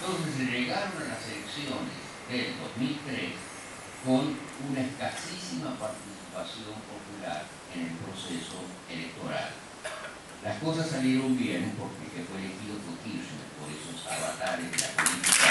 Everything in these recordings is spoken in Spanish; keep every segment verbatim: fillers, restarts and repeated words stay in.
Entonces llegaron a las elecciones del dos mil tres con una escasísima participación popular en el proceso electoral. Las cosas salieron bien porque el que fue elegido fue Kirchner, por esos avatares de la política.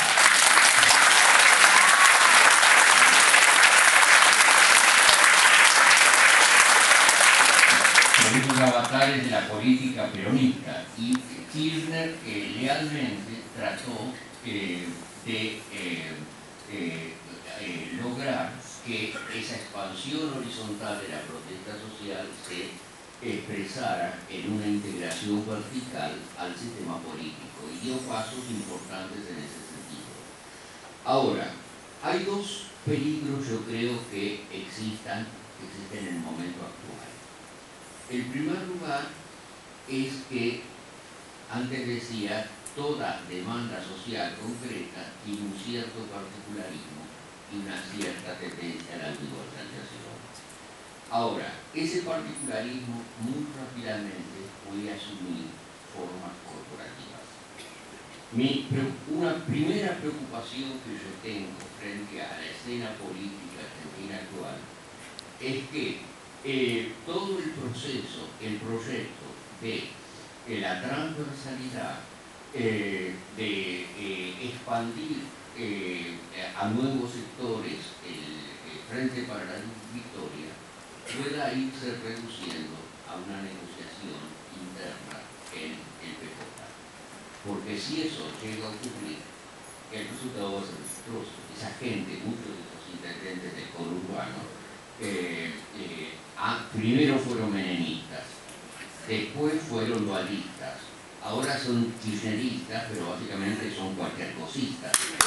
Por esos avatares de la política peronista. Y Kirchner eh, lealmente trató eh, de eh, eh, eh, lograr que esa expansión horizontal de la protesta social se expresara en una integración vertical al sistema político y dio pasos importantes en ese sentido. Ahora, hay dos peligros, yo creo, que existan, que existen en el momento actual. El primer lugar es que, antes decía, toda demanda social concreta tiene un cierto particularismo y una cierta tendencia a la individualización. Ahora, ese particularismo muy rápidamente puede asumir formas corporativas. Mi, una primera preocupación que yo tengo frente a la escena política argentina actual es que eh, todo el proceso, el proyecto de, de la transversalidad, eh, de eh, expandir eh, a nuevos sectores el, el Frente para la Victoria, pueda irse reduciendo a una negociación interna en el P J. Porque si eso llega a ocurrir, el resultado va a ser desastroso. Esa gente, muchos de los integrantes del conurbano, eh, eh, ah, primero fueron menemistas, después fueron dualistas, ahora son kirchneristas, pero básicamente son cualquier cosista.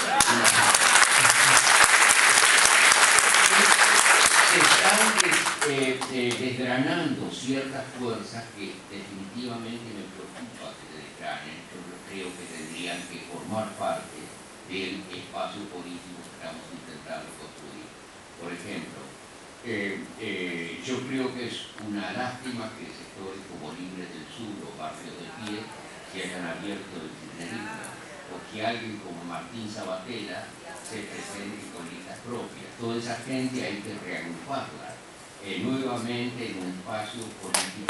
Están eh, eh, desgranando ciertas fuerzas que definitivamente me preocupa que se desgranen. Yo creo que tendrían que formar parte del espacio político que estamos intentando construir. Por ejemplo, eh, eh, yo creo que es una lástima que sectores como Libres del Sur o Barrios del Pie se hayan abierto el kirchnerismo, o que alguien como Martín Sabatella se presente con listas propias. Toda esa gente hay que reagruparla eh, nuevamente en un espacio político.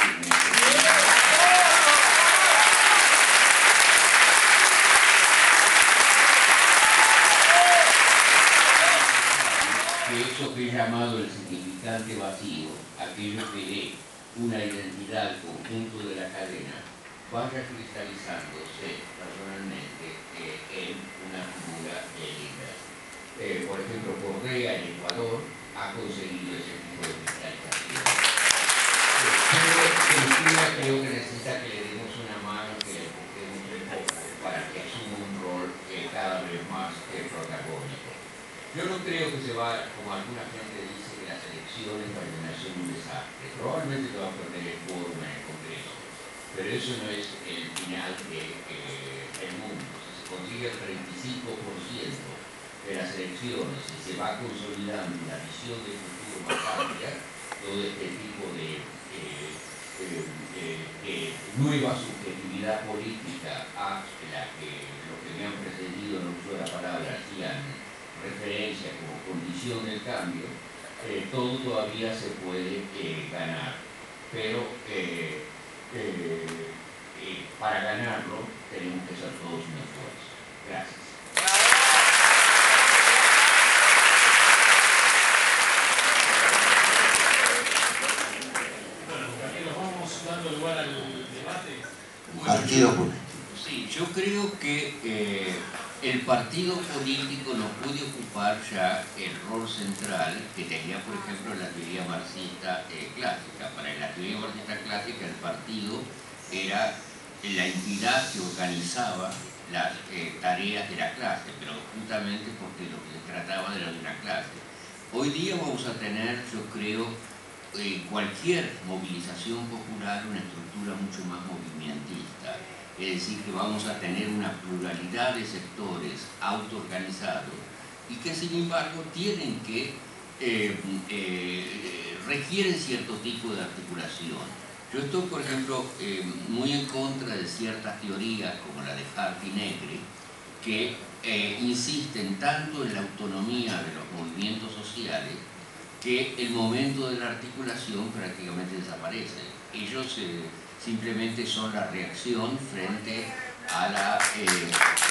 Que eso que he llamado el significante vacío, aquello que dé una identidad al conjunto de la cadena, vaya cristalizándose personalmente eh, en una figura de líder. Eh, por ejemplo, Correa en Ecuador ha conseguido ese tipo de cristalización. Eh, pero Cristina creo que necesita que le demos una mano, que le empujemos un poco para que asuma un rol eh, cada vez más eh, protagónico. Yo no creo que se va, como alguna gente dice, que las elecciones vayan a ser un desastre. Probablemente se va a perder el quórum en el Congreso, pero eso no es el final del de, eh, mundo. Si se consigue el treinta y cinco por ciento de las elecciones y se va consolidando la visión de futuro más amplia, todo este tipo de, eh, eh, eh, de nueva subjetividad política a la que los que me han precedido, no uso la palabra, hacían referencia como condición del cambio, eh, todo todavía se puede eh, ganar, pero eh, eh, eh, para ganarlo tenemos que hacer todos un esfuerzo. Gracias. Dando lugar al debate. Partido político. Sí, yo creo que eh, el partido político no puede ocupar ya el rol central que tenía, por ejemplo, la teoría marxista eh, clásica. Para la teoría marxista clásica, el partido era la entidad que organizaba las eh, tareas de la clase, pero justamente porque lo que se trataba era de una clase. Hoy día vamos a tener, yo creo, Eh, cualquier movilización popular una estructura mucho más movimentista, es decir, que vamos a tener una pluralidad de sectores autoorganizados y que sin embargo tienen que, eh, eh, requieren cierto tipo de articulación. Yo estoy, por ejemplo, eh, muy en contra de ciertas teorías como la de Hart y Negri, que eh, insisten tanto en la autonomía de los movimientos sociales que el momento de la articulación prácticamente desaparece. Ellos eh, simplemente son la reacción frente a la, eh,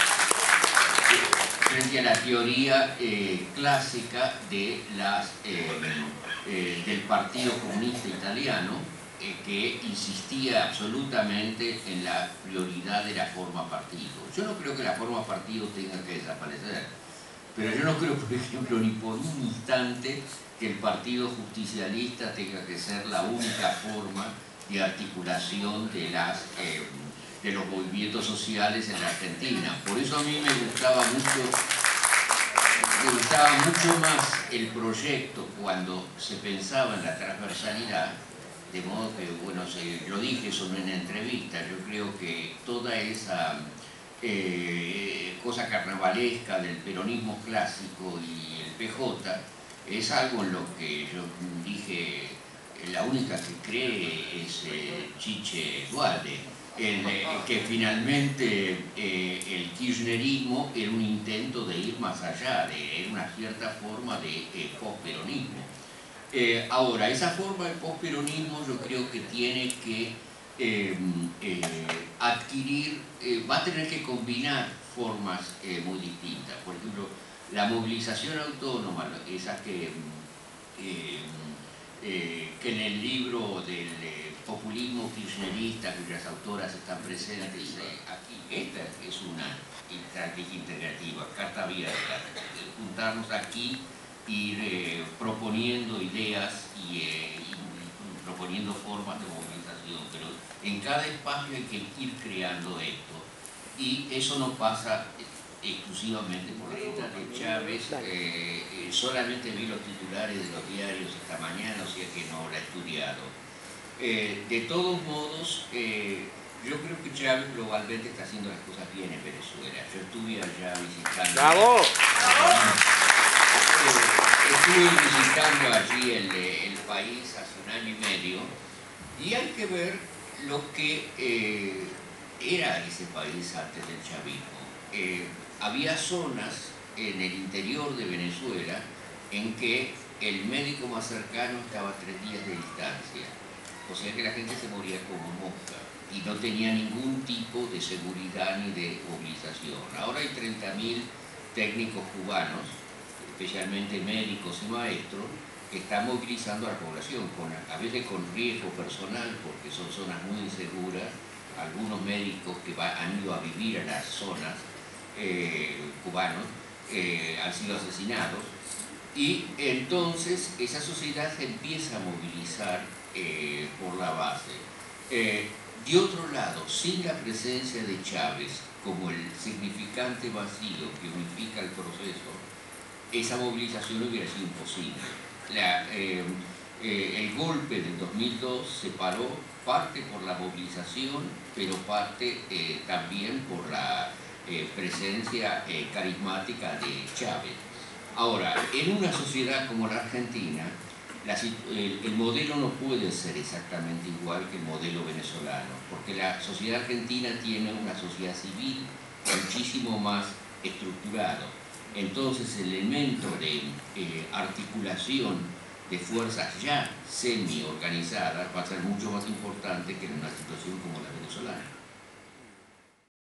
frente a la teoría eh, clásica de las, eh, eh, del Partido Comunista Italiano, eh, que insistía absolutamente en la prioridad de la forma partido. Yo no creo que la forma partido tenga que desaparecer, pero yo no creo, por ejemplo, ni por un instante que el Partido Justicialista tenga que ser la única forma de articulación de, las, eh, de los movimientos sociales en la Argentina. Por eso a mí me gustaba mucho, me gustaba mucho más el proyecto cuando se pensaba en la transversalidad, de modo que, bueno, se, lo dije eso en una entrevista, yo creo que toda esa eh, cosa carnavalesca del peronismo clásico y el P J es algo en lo que yo dije, la única que cree es eh, Chiche Dualde, el, eh, que finalmente eh, el kirchnerismo era un intento de ir más allá, de era una cierta forma de eh, posperonismo. Eh, ahora, esa forma de posperonismo yo creo que tiene que eh, eh, adquirir, eh, va a tener que combinar formas eh, muy distintas. Por ejemplo, la movilización autónoma, esa que, eh, eh, que en el libro del eh, populismo kirchnerista, cuyas autoras están presentes, dice aquí, esta es una estrategia integrativa, carta abierta, juntarnos aquí, ir eh, proponiendo ideas y, eh, y proponiendo formas de movilización, pero en cada espacio hay que ir creando esto, y eso no pasa exclusivamente por la ruta de Chávez. Eh, eh, solamente vi los titulares de los diarios esta mañana, o sea que no la he estudiado. Eh, de todos modos, eh, yo creo que Chávez globalmente está haciendo las cosas bien en Venezuela. Yo estuve allá visitando... ¡Bravo! Eh, estuve visitando allí el, el país hace un año y medio, y hay que ver lo que eh, era ese país antes del chavismo. Eh, había zonas en el interior de Venezuela en que el médico más cercano estaba a tres días de distancia, o sea que la gente se moría como mosca y no tenía ningún tipo de seguridad ni de movilización. Ahora hay treinta mil técnicos cubanos, especialmente médicos y maestros, que están movilizando a la población, con, a veces con riesgo personal, porque son zonas muy inseguras. Algunos médicos que va, han ido a vivir a las zonas eh, cubanos eh, han sido asesinados, y entonces esa sociedad se empieza a movilizar eh, por la base. Eh, de otro lado, sin la presencia de Chávez como el significante vacío que unifica el proceso, esa movilización hubiera sido imposible. La, eh, eh, el golpe del dos mil dos se paró parte por la movilización, pero parte eh, también por la eh, presencia eh, carismática de Chávez. Ahora, en una sociedad como la Argentina, la, el, el modelo no puede ser exactamente igual que el modelo venezolano, porque la sociedad argentina tiene una sociedad civil muchísimo más estructurado. Entonces el elemento de eh, articulación de fuerzas ya semi-organizadas va a ser mucho más importante que en una situación como la venezolana.